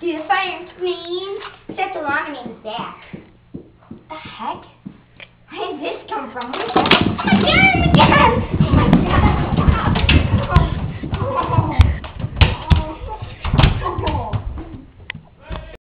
Do the fire screen. Set the laminated back. What the heck? Where did this come from? Oh my god!